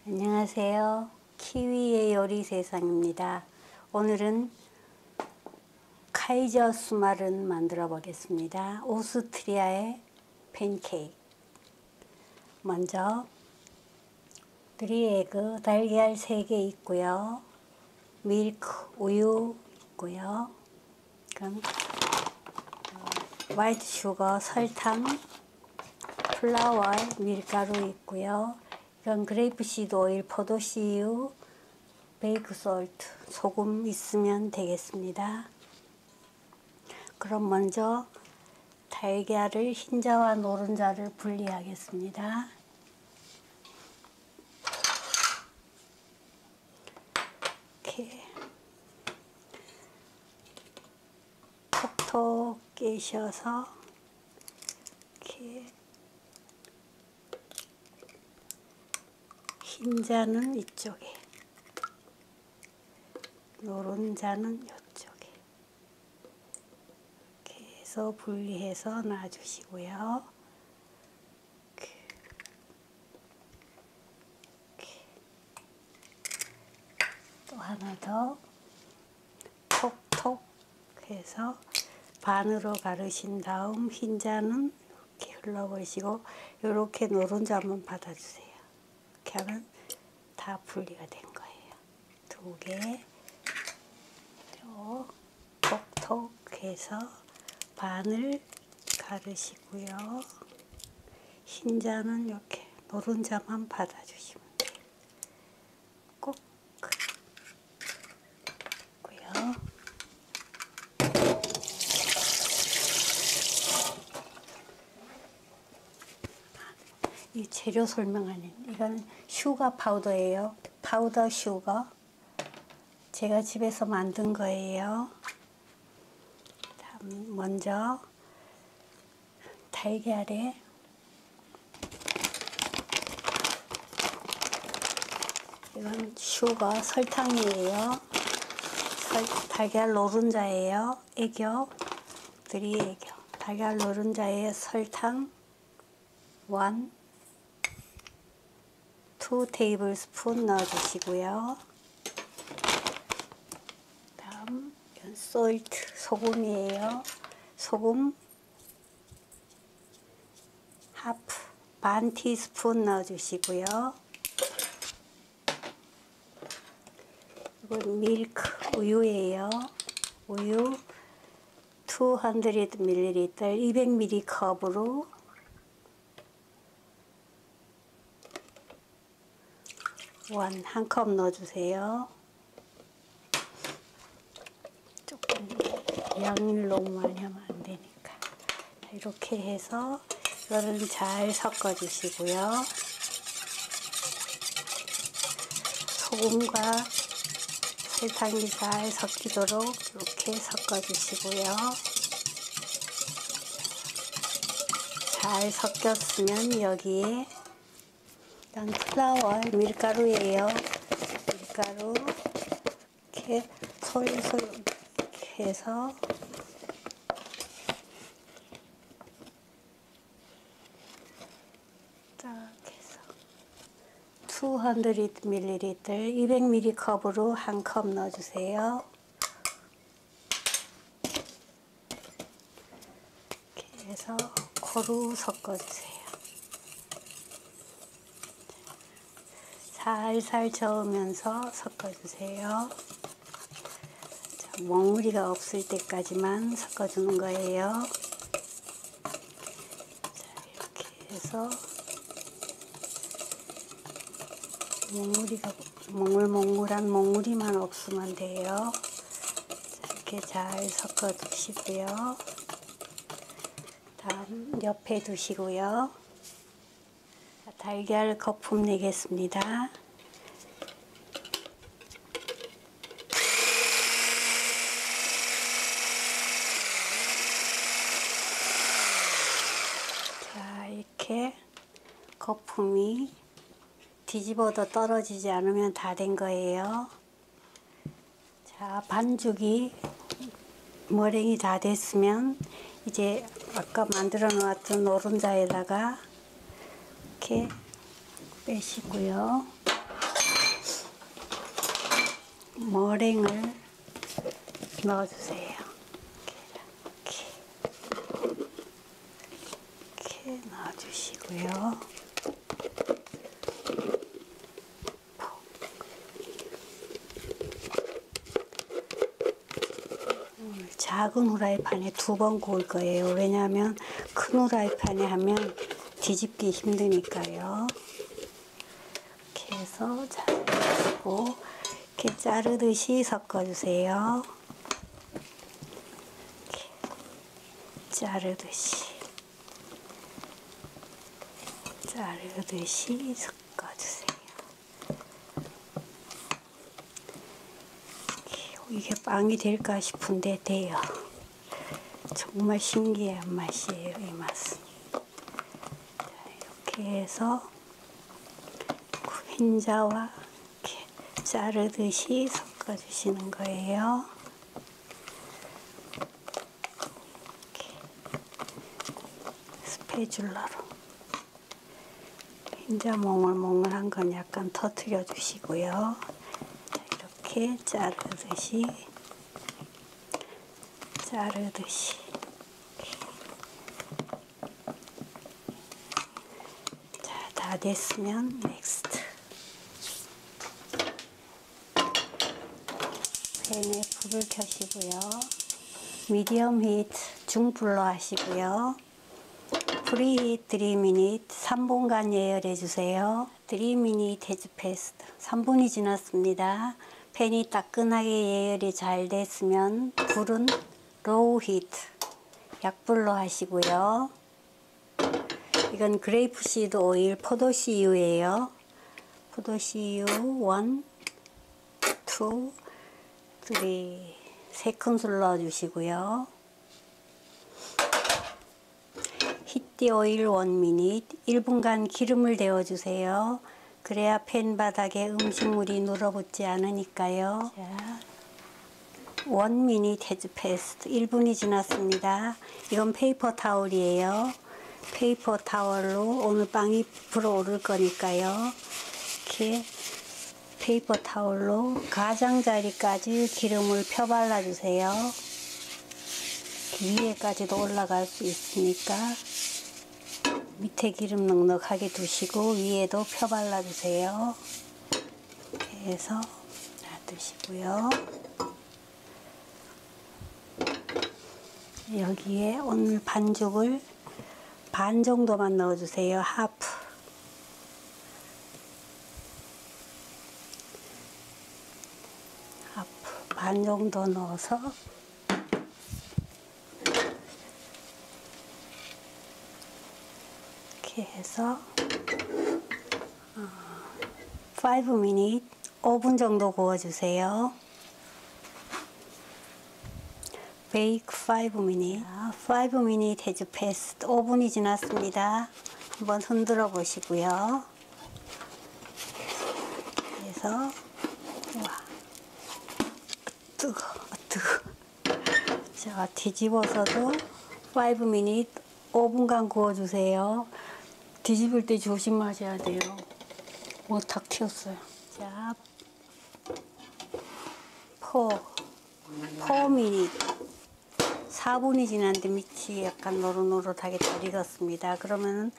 안녕하세요. 키위의 요리 세상입니다. 오늘은 카이저 수마른 만들어 보겠습니다. 오스트리아의 팬케이크. 먼저 드리에그 달걀 3개 있고요. 밀크 우유 있고요. 그럼 화이트 슈거 설탕, 플라워 밀가루 있고요. 이건 그레이프시드 오일, 포도씨유, 베이크 솔트, 소금 있으면 되겠습니다. 그럼 먼저 달걀을 흰자와 노른자를 분리하겠습니다. 이렇게 톡톡 깨셔서 이렇게 흰자는 이쪽에, 노른자는 이쪽에 이렇게 해서 분리해서 놔주시고요. 이렇게. 또 하나 더 톡톡 해서 반으로 가르신 다음 흰자는 이렇게 흘러버리시고 이렇게 노른자 한번 받아주세요. 이렇게 하면 다 분리가 된 거예요. 2개 톡톡 해서 반을 가르시고요. 흰자는 이렇게 노른자만 받아주시면 돼요. 꼭 있고요. 이 재료 설명 아닌, 이건 슈가 파우더예요. 파우더 슈거. 제가 집에서 만든 거예요. 먼저 달걀에 이건 슈거 설탕이에요. 달걀 노른자예요. 애교, 드리애교. 달걀 노른자에 설탕 2 테이블스푼 넣어주시고요. 다음 이건 솔트, 소금이에요. 소금 반 티스푼 넣어주시고요. 이건 밀크 우유예요. 우유 200ml 200ml 컵으로 한 컵 넣어주세요. 조금 양을 너무 많이 하면 안 되니까. 이렇게 해서 이거를 잘 섞어주시고요. 소금과 설탕이 잘 섞이도록 이렇게 섞어주시고요. 잘 섞였으면 여기에 이건 플라워 밀가루예요. 밀가루 이렇게 솔솔 이렇게 해서 딱 해서 200ml 200ml 컵으로 한 컵 넣어주세요. 이렇게 해서 고루 섞어주세요. 살살 저으면서 섞어주세요. 자, 먹물이가 없을 때까지만 섞어주는 거예요. 자, 이렇게 해서 몽글몽글한 먹물이만 없으면 돼요. 자, 이렇게 잘 섞어주시고요. 다음 옆에 두시고요. 달걀 거품 내겠습니다. 자, 이렇게 거품이 뒤집어도 떨어지지 않으면 다 된 거예요. 자, 반죽이 머랭이 다 됐으면 이제 아까 만들어 놓았던 노른자에다가 이렇게 빼시고요. 머랭을 넣어주세요. 이렇게 넣어주시고요. 작은 후라이팬에 2번 구울 거예요. 왜냐하면 큰 후라이팬에 하면 뒤집기 힘드니까요. 이렇게 해서 잘 넣고 이렇게 자르듯이 섞어주세요. 이렇게 자르듯이 섞어주세요. 이게 빵이 될까 싶은데 돼요. 정말 신기한 맛이에요, 이 맛은. 자, 이렇게 해서 흰자와 이렇게 자르듯이 섞어주시는 거예요. 이렇게 스패줄러로. 흰자 몽글몽글한 건 약간 터트려 주시고요. 이렇게 자르듯이 자, 다 됐으면 넥스트. 팬에 불을 켜시고요. 미디엄 히트 중불로 하시고요. 프리히트 3미닛 3분간 예열해 주세요. 3미닛 has passed. 3분이 지났습니다. 팬이 따끈하게 예열이 잘 됐으면 불은 로우 히트 약불로 하시고요. 이건 그레이프시드 오일 포도씨유예요. 포도씨유 1, 2, 3, 3큰술 넣어주시고요. 히트 오일 1미닛 1분간 기름을 데워주세요. 그래야 팬 바닥에 음식물이 눌어붙지 않으니까요. 자, 1미닛 has passed. 1분이 지났습니다. 이건 페이퍼 타올이에요. 페이퍼 타올로 오늘 빵이 불어오를 거니까요. 이렇게 페이퍼 타올로 가장자리까지 기름을 펴 발라주세요. 위에까지도 올라갈 수 있으니까 밑에 기름 넉넉하게 두시고 위에도 펴 발라주세요. 이렇게 해서 놔두시고요. 여기에 오늘 반죽을 반 정도만 넣어주세요. 하프. 반 정도 넣어서 이렇게 해서 5미닛 5분 정도 구워주세요. 베이크 5미닛 5미닛 has passed. 5분이 지났습니다. 한번 흔들어 보시고요. 그래서 와, 뜨거. 자, 뒤집어서도 5미닛 5분간 구워주세요. 뒤집을 때 조심하셔야 돼요. 탁 튀었어요. 자, 4미닛 4분이 지났는데 밑이 약간 노릇노릇하게 잘 익었습니다. 그러면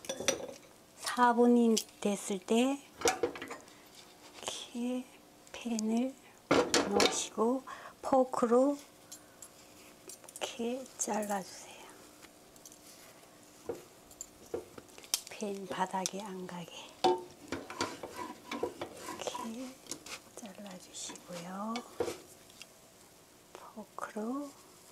4분이 됐을 때 이렇게 팬을 놓으시고 포크로 이렇게 잘라주세요. 팬 바닥에 안 가게 이렇게 잘라주시고요. 포크로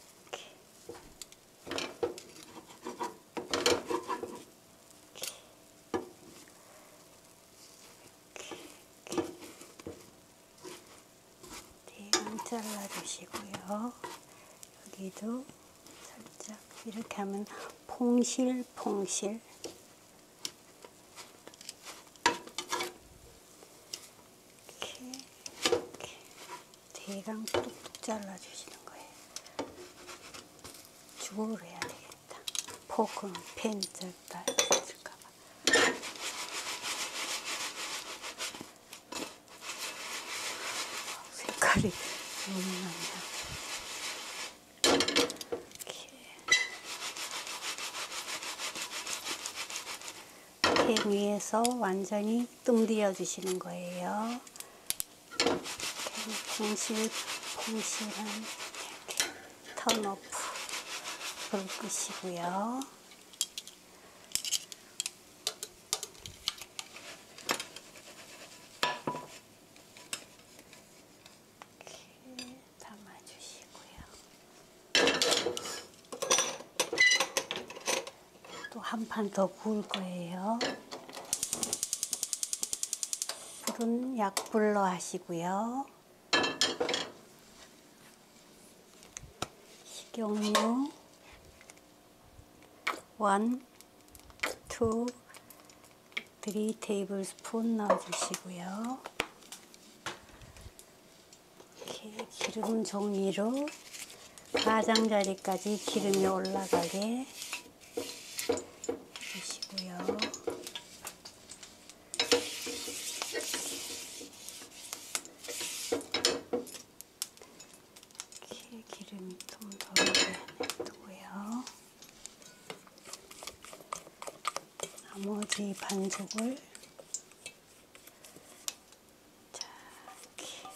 잘라주시고요. 여기도 살짝 이렇게 하면 퐁실퐁실 이렇게 대강 뚝뚝 잘라주시는 거예요. 주걱을 해야 되겠다. 포크는 펜 짧다 있을까봐. 색깔 팬 위에서 완전히 뜸들여 주시는 거예요. 봉실봉실한 이렇게 턴오프 불 끄시고요. 이렇게 담아주시고요. 또 한 판 더 구울 거예요. 불은 약불로 하시고요. 식용유 1, 2, 3 테이블 스푼 넣어주시고요. 이렇게 기름 종이로 가장자리까지 기름이 올라가게 해주시고요. 이렇게 기름이 좀 덜게 냅두고요. 나머지 반죽을 자, 이렇게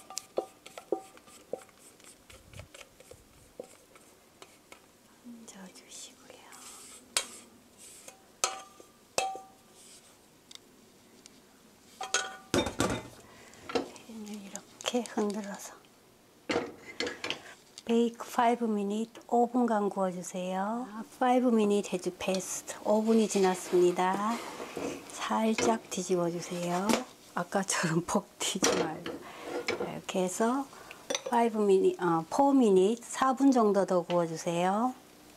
얹어주시고요. 팬을 이렇게 흔들어서 베이크 5미닛 5분간 구워주세요. 5미닛 해주 패스트 5분이 지났습니다. 살짝 뒤집어주세요. 아까처럼 퍽 튀지 말고 이렇게 해서 4미닛 4분 정도 더 구워주세요.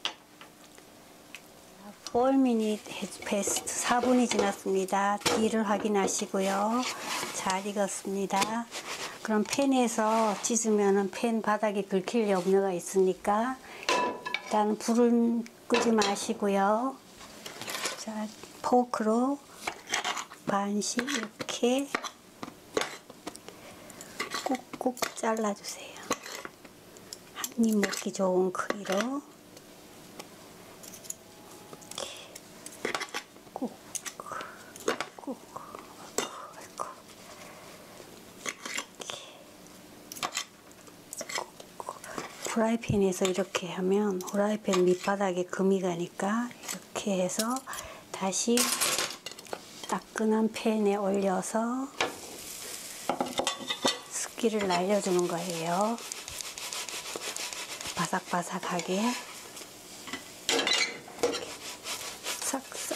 4미닛 해주 패스트 4분이 지났습니다. 뒤를 확인하시고요. 잘 익었습니다. 그럼 팬에서 찢으면 팬 바닥에 긁힐 염려가 있으니까 일단 불은 끄지 마시고요. 자, 포크로 반씩 이렇게 꾹꾹 잘라주세요. 한 입 먹기 좋은 크기로 이렇게 꾹꾹 프라이팬에서 이렇게 하면 프라이팬 밑바닥에 금이 가니까 이렇게 해서 다시 따끈한 팬에 올려서 습기를 날려주는 거예요. 바삭바삭하게 싹싹싹.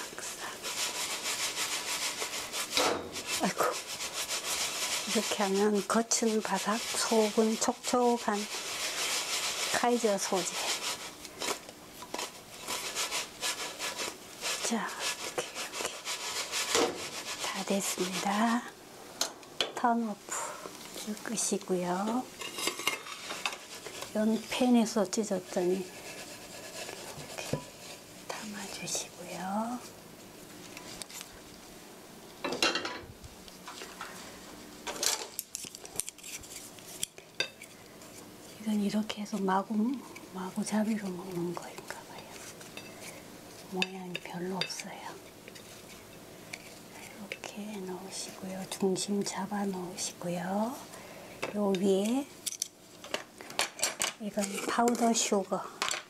아이고, 이렇게 하면 겉은 바삭, 속은 촉촉한 카이저 소재. 자, 이렇게 다 됐습니다. 턴오프 끄시고요. 연 팬에서 찢었더니 이렇게 담아주시고요. 이건 이렇게 해서 마구잡이로 먹는 거인가 봐요. 모양이 별로 없어요. 이렇게 넣으시고요. 중심 잡아 넣으시고요. 요 위에 이건 파우더 슈거.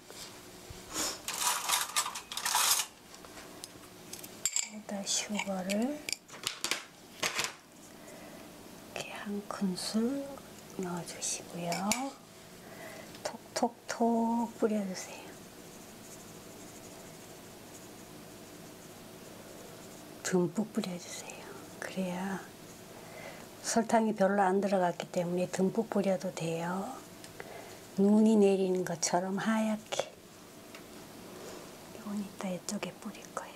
파우더 슈거를 이렇게 한 큰술 넣어주시고요. 톡톡톡 뿌려주세요. 듬뿍 뿌려주세요. 그래야 설탕이 별로 안 들어갔기 때문에 듬뿍 뿌려도 돼요. 눈이 내리는 것처럼 하얗게. 이건 이따 이쪽에 뿌릴 거예요.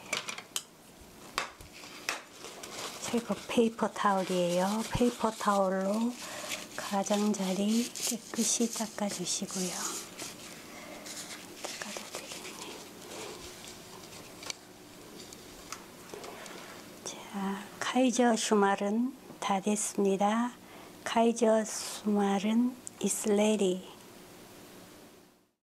제거 페이퍼 타올이에요. 페이퍼 타올로 가장자리 깨끗이 닦아주시고요. 닦아도 되겠네. 자, 카이저 슈말은 다 됐습니다. 카이저 슈말은 is ready.